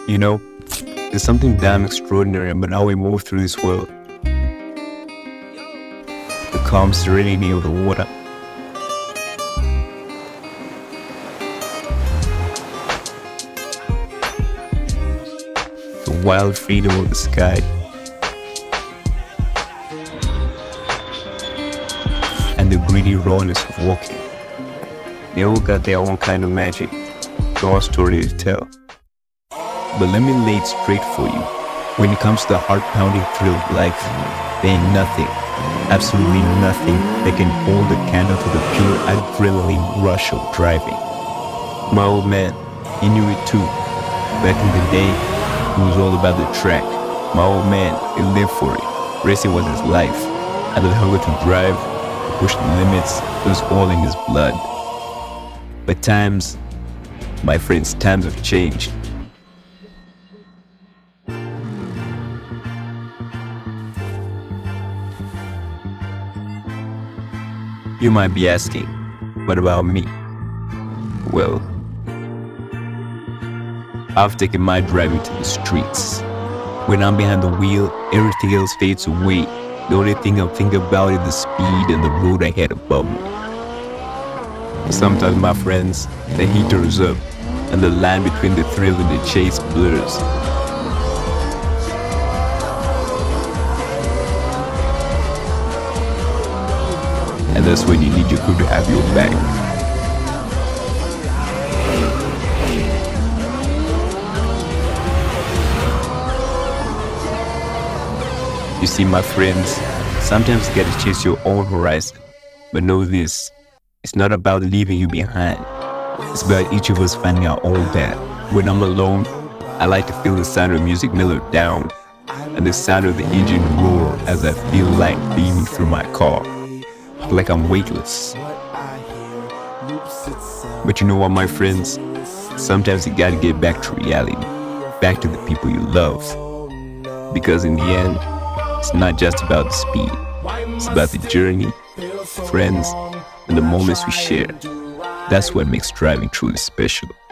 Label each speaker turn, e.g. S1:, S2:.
S1: You know, there's something damn extraordinary about how we move through this world. The calm serenity of the water. The wild freedom of the sky. And the greedy rawness of walking. They all got their own kind of magic, their story to tell. But let me lay it straight for you. When it comes to the heart-pounding thrill of life, there ain't nothing, absolutely nothing that can hold a candle to the pure adrenaline rush of driving. My old man, he knew it too. Back in the day, it was all about the track. My old man, he lived for it. Racing was his life. Had the hunger to drive, to push the limits. It was all in his blood. But times, my friends, times have changed. You might be asking, what about me? Well, I've taken my driving to the streets. When I'm behind the wheel, everything else fades away. The only thing I'm thinking about is the speed and the road ahead above me. Sometimes, my friends, the heat turns up, and the line between the thrill and the chase blurs. And that's when you need your crew to have your back. You see, my friends, sometimes you gotta chase your own horizon. But know this, it's not about leaving you behind. It's about each of us finding our own path. When I'm alone, I like to feel the sound of music mellowed down, and the sound of the engine roar as I feel light beaming through my car. Like I'm weightless. But you know what, my friends? Sometimes you gotta get back to reality, back to the people you love. Because in the end, it's not just about the speed. It's about the journey, friends, and the moments we share. That's what makes driving truly special.